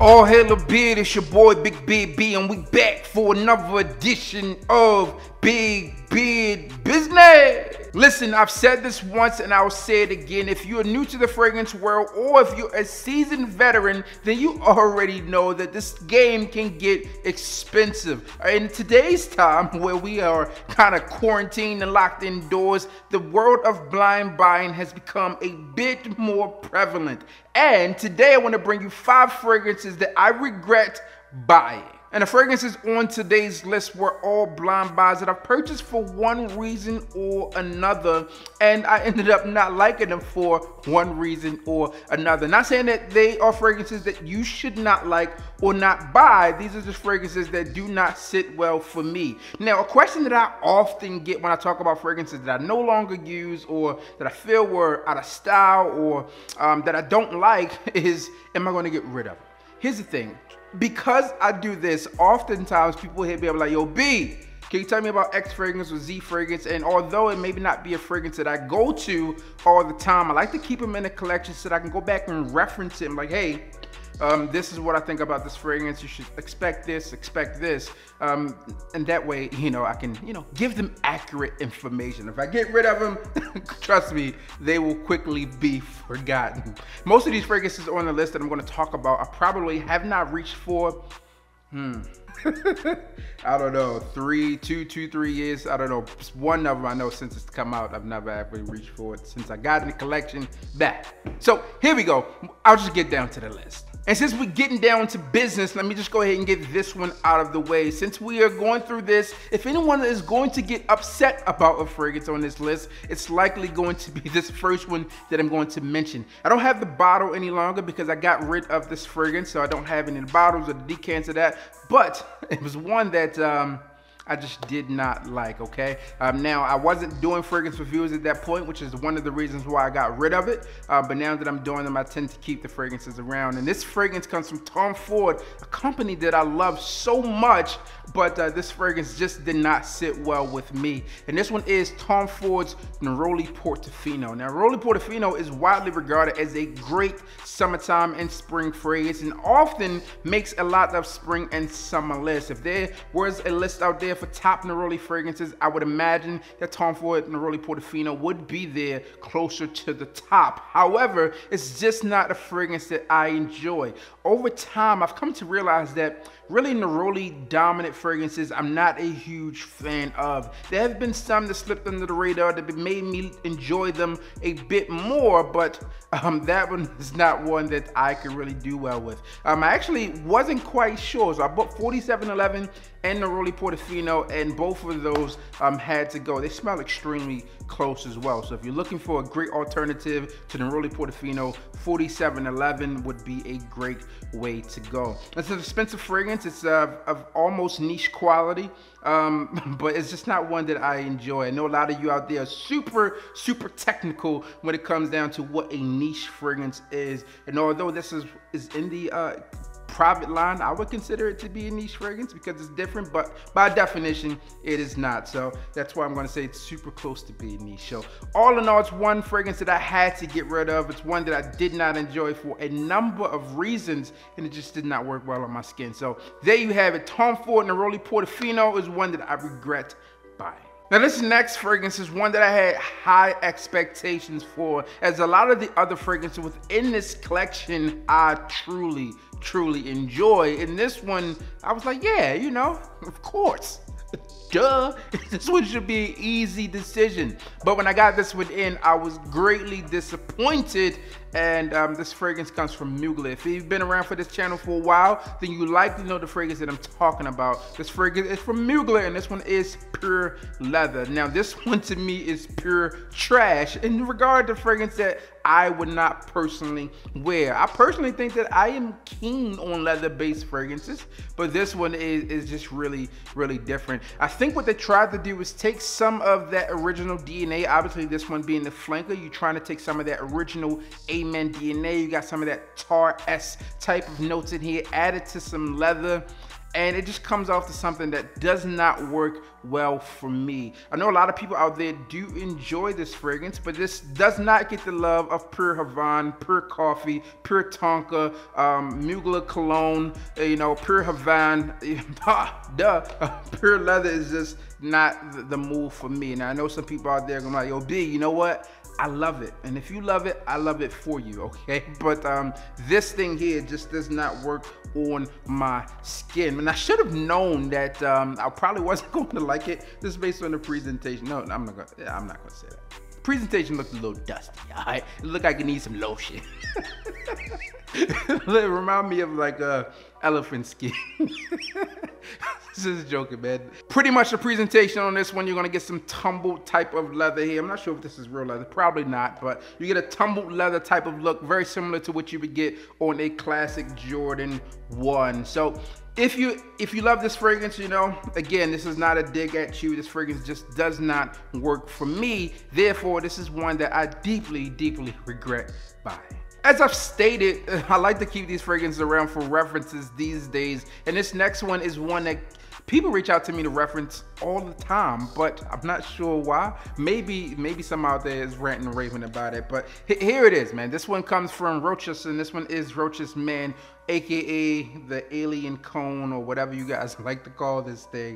All hail a beard, it's your boy Big Beard B, and we back for another edition of Big Beard Business. Listen, I've said this once and I'll say it again. If you're new to the fragrance world or if you're a seasoned veteran, then you already know that this game can get expensive. In today's time where we are kind of quarantined and locked indoors, the world of blind buying has become a bit more prevalent. And today I want to bring you 5 fragrances that I regret buying. And the fragrances on today's list were all blind buys that I purchased for one reason or another, and I ended up not liking them for one reason or another. Not saying that they are fragrances that you should not like or not buy. These are just fragrances that do not sit well for me. Now, a question that I often get when I talk about fragrances that I no longer use or that I feel were out of style or that I don't like is, am I going to get rid of them? Here's the thing. Because I do this, oftentimes people hit me up like, yo, B, can you tell me about X fragrance or Z fragrance? And although it may not be a fragrance that I go to all the time, I like to keep them in a collection so that I can go back and reference it. I'm like, hey, this is what I think about this fragrance. You should expect this, and that way, I can, give them accurate information. If I get rid of them, trust me, they will quickly be forgotten. Most of these fragrances on the list that I'm going to talk about, I probably have not reached for, I don't know, 3 years. I don't know. Just one of them I know since it's come out, I've never actually reached for it since I got in the collection back. So here we go. I'll just get down to the list. And since we're getting down to business, let me just go ahead and get this one out of the way. Since we are going through this, if anyone is going to get upset about a fragrance on this list, it's likely going to be this first one that I'm going to mention. I don't have the bottle any longer because I got rid of this fragrance, so I don't have any bottles or the decants of that. But it was one that I just did not like, okay? Now, I wasn't doing fragrance reviews at that point, which is one of the reasons why I got rid of it. But now that I'm doing them, I tend to keep the fragrances around. And this fragrance comes from Tom Ford, a company that I love so much, but this fragrance just did not sit well with me. And this one is Tom Ford's Neroli Portofino. Now, Neroli Portofino is widely regarded as a great summertime and spring fragrance and often makes a lot of spring and summer lists. If there was a list out there for top Neroli fragrances, I would imagine that Tom Ford Neroli Portofino would be there closer to the top. However, it's just not a fragrance that I enjoy. Over time, I've come to realize that really Neroli dominant fragrances I'm not a huge fan of. There have been some that slipped under the radar that made me enjoy them a bit more, but that one is not one that I can really do well with. I actually wasn't quite sure, so I bought 4711 and Neroli Portofino, and both of those had to go. They smell extremely close as well. So if you're looking for a great alternative to Neroli Portofino, 4711 would be a great way to go. It's an expensive fragrance. It's of almost niche quality, but it's just not one that I enjoy. I know a lot of you out there are super technical when it comes down to what a niche fragrance is. And although this is in the private line, I would consider it to be a niche fragrance because it's different, but by definition it is not. So that's why I'm going to say it's super close to being niche. So all in all, it's one fragrance that I had to get rid of. It's one that I did not enjoy for a number of reasons, and it just did not work well on my skin. So there you have it. Tom Ford Neroli Portofino is one that I regret buying. Now, this next fragrance is one that I had high expectations for, as a lot of the other fragrances within this collection I truly enjoy. And this one, I was like, yeah, of course. Duh, this one should be an easy decision. But when I got this one in, I was greatly disappointed. And this fragrance comes from Mugler. If you've been around for this channel for a while, then you likely know the fragrance that I'm talking about. This fragrance is from Mugler, and this one is Pure Leather. Now, this one to me is pure trash in regard to fragrance that I would not personally wear. I personally think that I am keen on leather-based fragrances, but this one is just really different. I think what they tried to do is take some of that original DNA, obviously this one being the flanker. You're trying to take some of that original Amen DNA. You got some of that tar-esque type of notes in here, added to some leather, and it just comes off to something that does not work well for me. I know a lot of people out there do enjoy this fragrance, but this does not get the love of Pure Havana, Pure Coffee, Pure Tonka, Mugler Cologne, Pure Havana. Pure Leather is just not the move for me. And I know some people out there going like, yo, B, you know what? I love it, and if you love it, I love it for you, okay? But this thing here just does not work on my skin, and I should have known that I probably wasn't going to like it just based on the presentation. No, I'm not gonna say that. Presentation looked a little dusty, all right? It looked like it needs some lotion. It remind me of like elephant skin. This is joking, man. Pretty much the presentation on this one, you're gonna get some tumbled type of leather here. I'm not sure if this is real leather, probably not, but you get a tumbled leather type of look, very similar to what you would get on a classic Jordan 1. So if you love this fragrance, again, this is not a dig at you. This fragrance just does not work for me. Therefore, this is one that I deeply, deeply regret buying. As I've stated, I like to keep these fragrances around for references these days, and this next one is one that people reach out to me to reference all the time, but I'm not sure why. Maybe some out there is ranting and raving about it, but here it is, man. This one comes from Roches, and this one is Roches Man, aka the alien cone, or whatever you guys like to call this thing.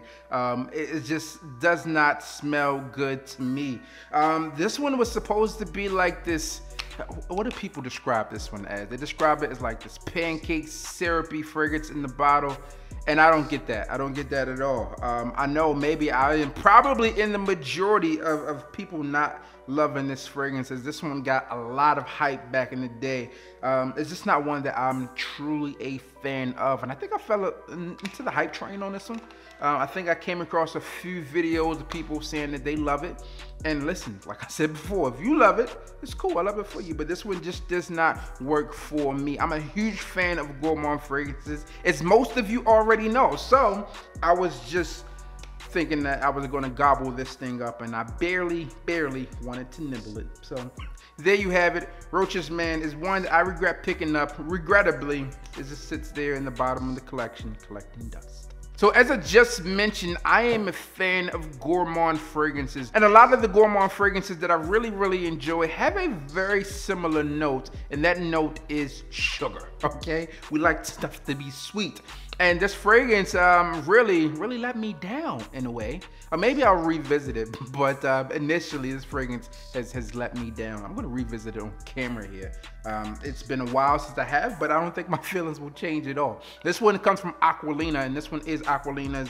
It just does not smell good to me. This one was supposed to be like this. What do people describe this one as? They describe it as like this pancake syrupy fragrance in the bottle, and I don't get that. I don't get that at all. I know maybe I am probably in the majority of people not loving this fragrance, as this one got a lot of hype back in the day. It's just not one that I'm truly a fan of, and I think I fell into the hype train on this one. I think I came across a few videos of people saying that they love it, and listen, like I said before, if you love it, it's cool, I love it for you, but this one just does not work for me. I'm a huge fan of gourmand fragrances, as most of you already know, so I was just thinking that I was going to gobble this thing up, and I barely wanted to nibble it. So there you have it. Roches Man is one that I regret picking up, regrettably, as it sits there in the bottom of the collection collecting dust. So as I just mentioned, I am a fan of gourmand fragrances, and a lot of the gourmand fragrances that I really enjoy have a very similar note, and that note is sugar, okay? We like stuff to be sweet. And this fragrance really let me down in a way. Or maybe I'll revisit it, but initially this fragrance has let me down. I'm gonna revisit it on camera here. It's been a while since I have, but I don't think my feelings will change at all. This one comes from Aquilina, and this one is Aquilina's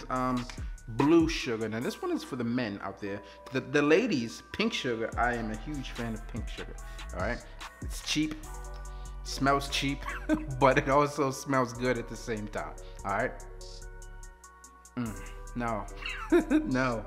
Blue Sugar. Now this one is for the men out there. The ladies, Pink Sugar, I am a huge fan of Pink Sugar, all right? It's cheap. Smells cheap, but it also smells good at the same time. All right. No. No.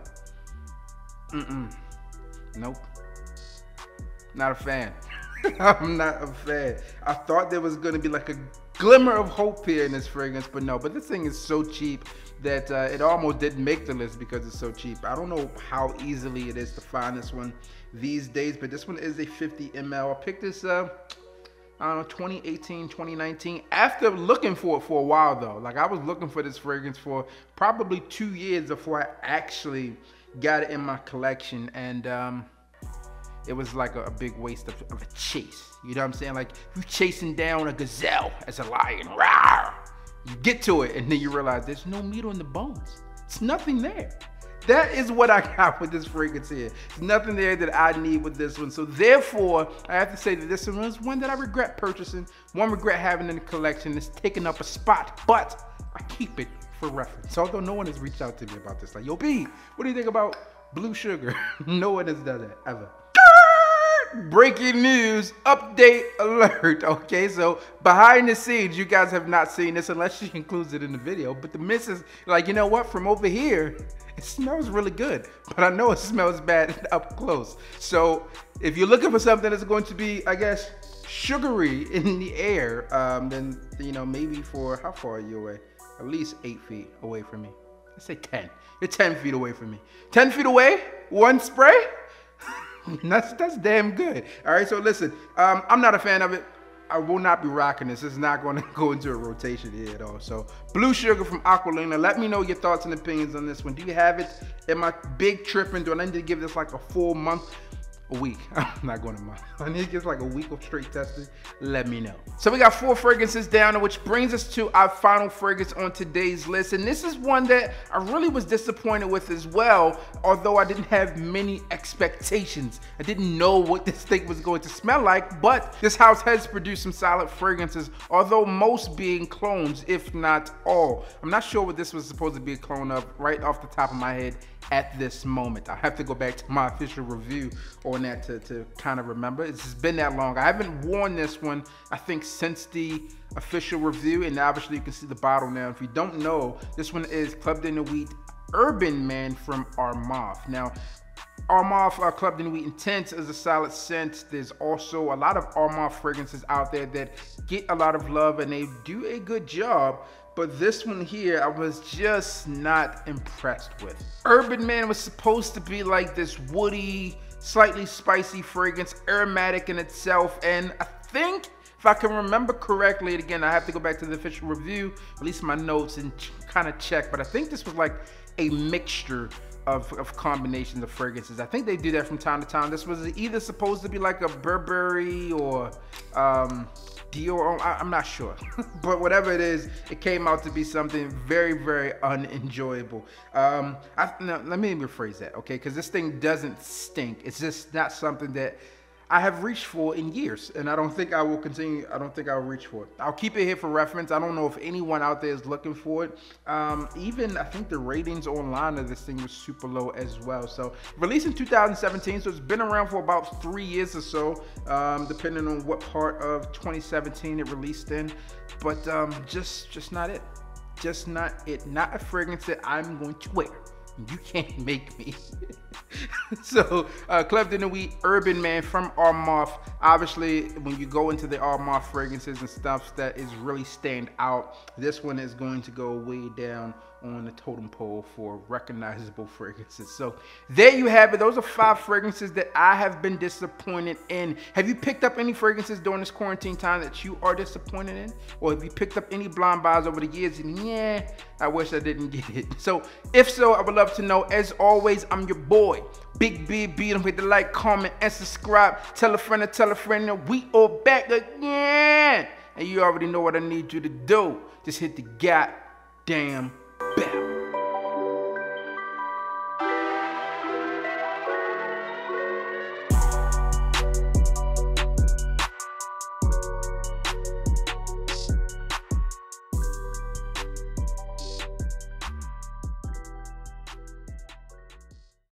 Nope. Not a fan. I'm not a fan. I thought there was gonna be like a glimmer of hope here in this fragrance, but no. But this thing is so cheap that it almost didn't make the list because it's so cheap. I don't know how easily it is to find this one these days, but this one is a 50 ml. I picked this up, I don't know, 2018, 2019, after looking for it for a while though. Like I was looking for this fragrance for probably 2 years before I actually got it in my collection, and it was like a big waste of a chase. You know what I'm saying? Like you chasing down a gazelle as a lion, rawr! You get to it and then you realize there's no meat on the bones. It's nothing there. That is what I got with this fragrance here. There's nothing there that I need with this one. So therefore, I have to say that this one is one that I regret purchasing, one regret having in the collection. It's taking up a spot, but I keep it for reference. Although no one has reached out to me about this. Like, yo, B, what do you think about Blue Sugar? No one has done that, ever. Breaking news, update alert. Okay, so behind the scenes, you guys have not seen this unless she includes it in the video, but the missus, like, you know what, from over here, it smells really good, but I know it smells bad up close. So if you're looking for something that's going to be, I guess, sugary in the air, then, you know, maybe for, how far are you away? At least 8 feet away from me. Let's say 10. You're 10 feet away from me. 10 feet away, one spray? That's damn good. All right, so listen, I'm not a fan of it. I will not be rocking this. It's not going to go into a rotation here at all. So Blue Sugar from Aquilina. Let me know your thoughts and opinions on this one. Do you have it? Am I big tripping? Do I need to give this like a full month? A week. I'm not going to month. I need to get like a week of straight testing. Let me know. So we got 4 fragrances down, which brings us to our final fragrance on today's list. And this is one that I really was disappointed with as well, although I didn't have many expectations. I didn't know what this thing was going to smell like, but this house has produced some solid fragrances, although most being clones, if not all. I'm not sure what this was supposed to be a clone of right off the top of my head at this moment. I have to go back to my official review on that to kind of remember. It's been that long. I haven't worn this one, I think, since the official review, and obviously you can see the bottle now. If you don't know, this one is Club de Nuit Urban Man from Armaf. Now, Armaf Club de Nuit Intense is a solid scent. There's also a lot of Armaf fragrances out there that get a lot of love and they do a good job. But this one here, I was just not impressed with. Urban Man was supposed to be like this woody, slightly spicy fragrance, aromatic in itself. And I think, if I can remember correctly, and again, I have to go back to the official review, release my notes and kind of check. But I think this was like a mixture of combinations of fragrances. I think they do that from time to time. This was either supposed to be like a Burberry or Dior, I'm not sure. But whatever it is, it came out to be something very, very unenjoyable. No, let me rephrase that, okay? Because this thing doesn't stink. It's just not something that I have reached for in years, and I don't think I will continue. I don't think I'll reach for it. I'll keep it here for reference. I don't know if anyone out there is looking for it. Even I think the ratings online of this thing was super low as well. So released in 2017, so it's been around for about 3 years or so, depending on what part of 2017 it released in. But just not it. Just not it. Not a fragrance that I'm going to wear. You can't make me. So Club de Nuit Urban Man from Armaf. Obviously, when you go into the Armaf fragrances and stuff that is really stand out, this one is going to go way down on the totem pole for recognizable fragrances. So there you have it. Those are 5 fragrances that I have been disappointed in. Have you picked up any fragrances during this quarantine time that you are disappointed in? Or have you picked up any blind buys over the years and yeah, I wish I didn't get it? So if so, I would love to know. As always, I'm your boy, Big B. Beat 'em with the like, comment, and subscribe. Tell a friend that we are back again. And you already know what I need you to do. Just hit the goddamn